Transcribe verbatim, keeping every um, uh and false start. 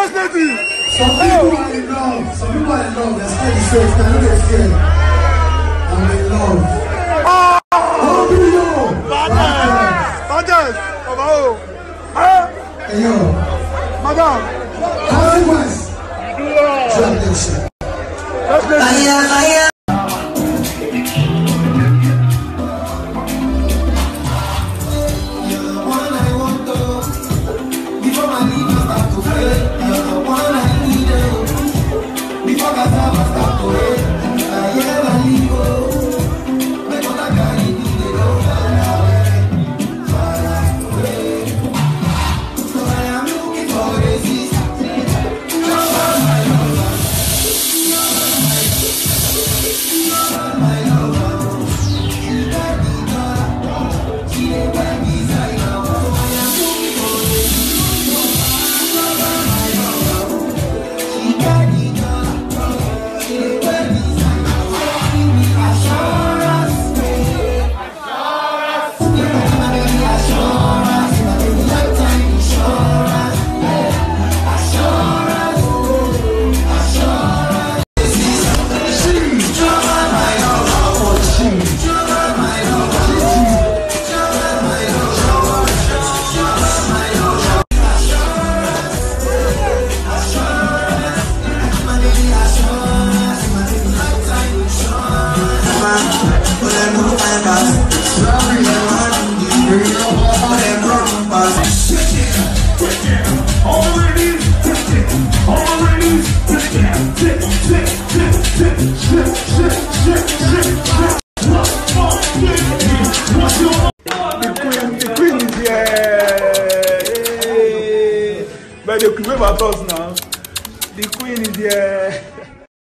First lady. Some people are in love. Some people are in love. They're scared to say it. They're not scared. I'm in love. Ah! How do you know? Badges! Badges! Oh, ah! Hey, yo. Madam. Consequence. Drop that shit. First lady. But the queen of us now. The queen is here.